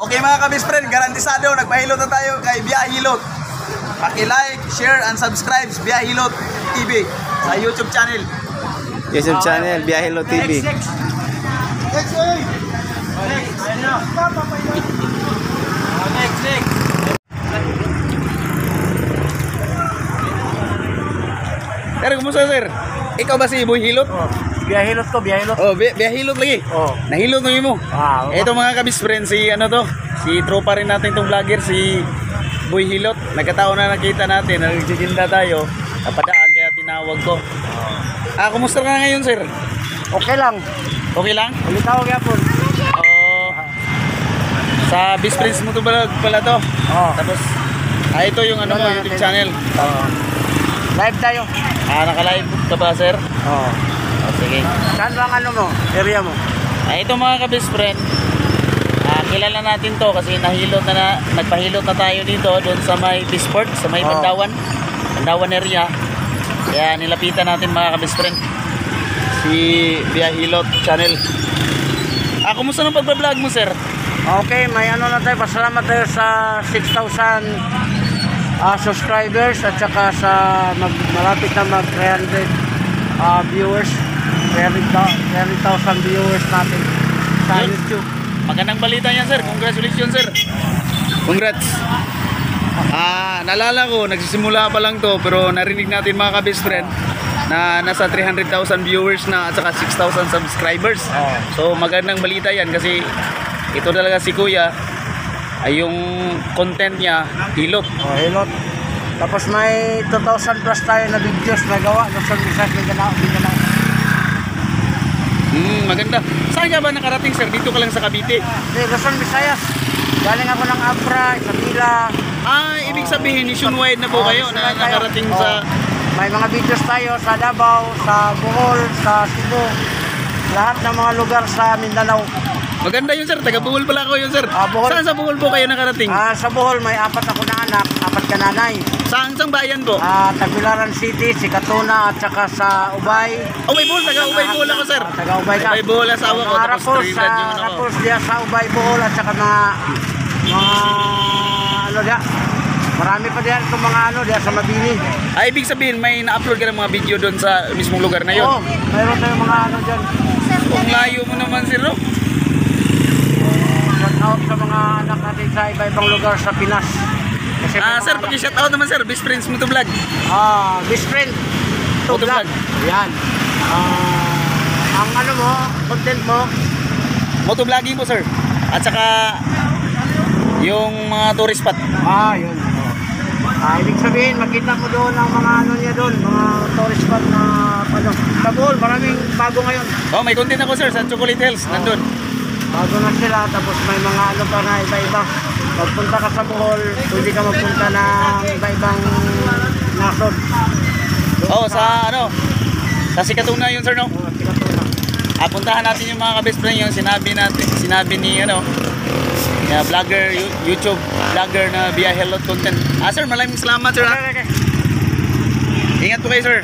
Okay mga ka-best friend, garantisado, nagpahilot na tayo kay Biyahilot. Paki-like, share, and subscribe Biyahilot TV sa YouTube channel. YouTube channel, Biyahilot TV. Sir, kumusta sir? Ikaw ba si Boy Hilot? Oh, Biyahilot ko, Biyahilot. Oh, Biyahilot lagi. Oh. Nahilot mo mo. Ah, Ito mga kabis friend, si ano to? Si tropa rin natin itong vlogger, si Boy Hilot. Nagkataon na nakita natin, nagtitinda tayo. Napadaan kaya tinawag ko. Kumusta ka ngayon sir? Okay lang. Okay lang? Ulitaw gyapon. Oh, sa best friends mo to pala to. Oh. Tapos, ito yung ano mo, YouTube channel. Oh. Live tayo. Naka-live ka ba sir? Oh. Sige. Saan bang ano mo? Area mo? Ito mga ka-best friend, kilala natin to kasi nagpahilot na tayo dito doon sa may Bisport, sa may Pandawan area. Kaya nilapitan natin mga ka-best friend si Biyahilot channel. Kumusta nang pagbablog mo sir? Okay, may ano na tayo. Pasalamat tayo sa 6,000 subscribers at saka sa malapit na mag 300 viewers. 30,000 viewers natin sa YouTube. Magandang balita yan sir. Congratulations sir. Congrats. Naalala ko, nagsisimula pa lang to pero narinig natin mga ka-best friend na nasa 300,000 viewers na at saka 6,000 subscribers. So magandang balita yan kasi ito talaga si Kuya ay yung content niya hilot. Hilot. Tapos may 2,000 plus tayo na videos na gawa. Luzon, Visayas, Mindanao. Maganda. Saan ka ba nakarating sir? Dito ka lang sa Cavite? Luzon, Visayas. Galing ako ng Abra, Isabela. Ibig sabihin nationwide na po kayo na nakarating sa... May mga videos tayo sa Davao, sa Bohol, sa Cebu. Lahat ng mga lugar sa Mindanao. Maganda yun sir, taga Bohol pala ako yun sir. Bohol. Saan sa Bohol po kayo nakarating? Sa Bohol may 4 ako na anak, 4 ka nanay. Saan bayan po? Tagbilaran City, Sikatuna at saka sa Ubay. Ubay Bohol, taga Ubay Bohol ako sir. Taga Ubay ka. Ubay Bohol asawa ko. Mga rapos diya sa Ubay Bohol at saka mga ano diya. Marami pa diyan itong mga ano diya sa Mabini. Ibig sabihin may na-upload ka ng mga video doon sa mismong lugar na yun? Oo, mayroon tayong mga ano diyan. Kung layo mo naman sir, no? Shout out sa mga anak natin sa iba-ibang lugar sa Pinas. Kasi sir, paki-shout out naman sir, best friends mo to vlog. Best friend to Motovlog. vlog. Yan. Ang ano mo, content mo, Motovlogging po sir. At saka yung mga tourist spot. yun. Ibig sabihin, makita mo doon ang mga ano niya doon, mga tourist spot na ano. Sa Bohol, maraming bago ngayon. May content ako sir sa Chocolate Hills, nandun. Bago na sila, tapos may mga ano pa na iba-iba. Magpunta ka sa Bohol, pwede ka magpunta ng iba-ibang nasod. Sa ano, sa Sikatuna yun sir, no? Sikatuna. Puntahan natin yung mga ka-best friend yung sinabi ni ano, vlogger, YouTube vlogger na Biyahilot content. Sir, maraming salamat sir. Okay. Ingat po kayo sir.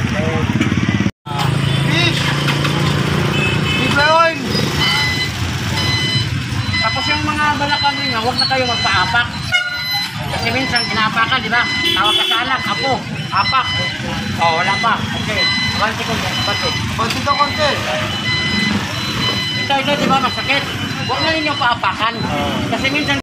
Tapos yung mga balakan rin, huwag na kayo magpaapak. Kasi minsan kinaapakan, di ba? Tawag ka sa anak, apo, apak. Wala pa. Okay. Abante ko, abante. Abante daw konti. Ito, di ba masakit? Huwag na ninyo paapakan. Kasi minsan